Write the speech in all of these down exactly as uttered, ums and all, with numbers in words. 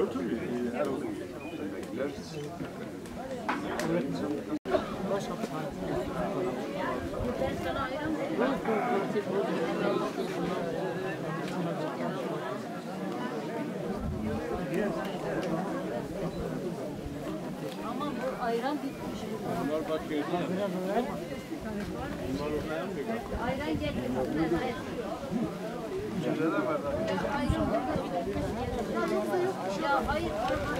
Ama bu ayran bitmiş. Bunlar bak geldiler. Ayran geldi. Ya hayır.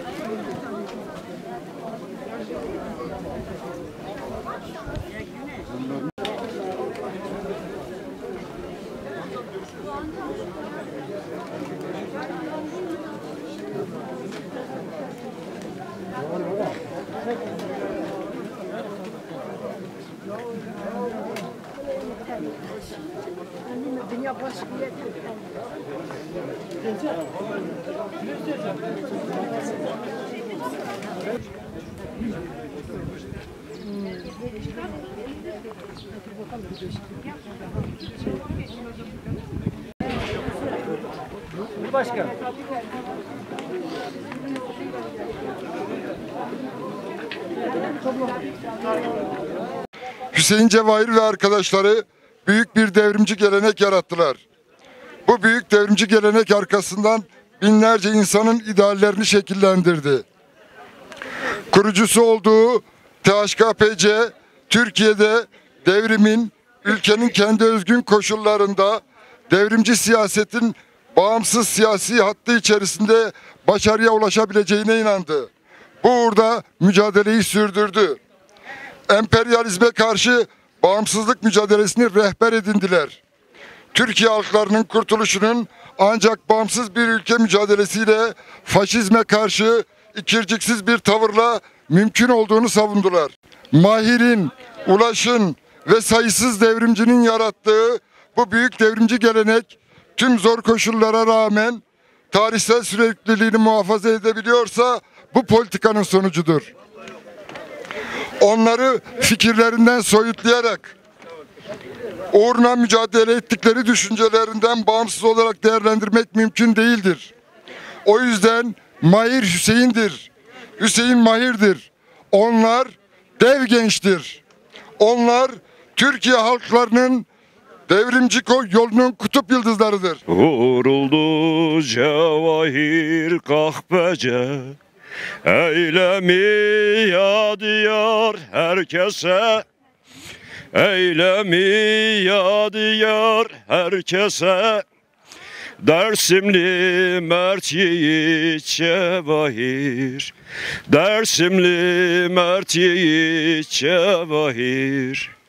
Dünya başka bir yer. Başkan. Hüseyin Cevahir ve arkadaşları büyük bir devrimci gelenek yarattılar. Bu büyük devrimci gelenek arkasından binlerce insanın ideallerini şekillendirdi. Kurucusu olduğu T H K P C, Türkiye'de devrimin, ülkenin kendi özgün koşullarında devrimci siyasetin bağımsız siyasi hattı içerisinde başarıya ulaşabileceğine inandı. Bu uğurda mücadeleyi sürdürdü. Emperyalizme karşı bağımsızlık mücadelesini rehber edindiler. Türkiye halklarının kurtuluşunun ancak bağımsız bir ülke mücadelesiyle faşizme karşı ikirciksiz bir tavırla mümkün olduğunu savundular. Mahir'in, Ulaş'ın ve sayısız devrimcinin yarattığı bu büyük devrimci gelenek tüm zor koşullara rağmen tarihsel sürekliliğini muhafaza edebiliyorsa bu politikanın sonucudur. Onları fikirlerinden soyutlayarak uğruna mücadele ettikleri düşüncelerinden bağımsız olarak değerlendirmek mümkün değildir. O yüzden Mahir Hüseyin'dir. Hüseyin Mahir'dir. Onlar dev gençtir. Onlar Türkiye halklarının devrimci yolunun kutup yıldızlarıdır. Vuruldu cevahir kahpece, eylemi yadigar herkese, eylemi yadigar herkese. Dersimli mert yiğit cevahir, Dersimli mert yiğit cevahir.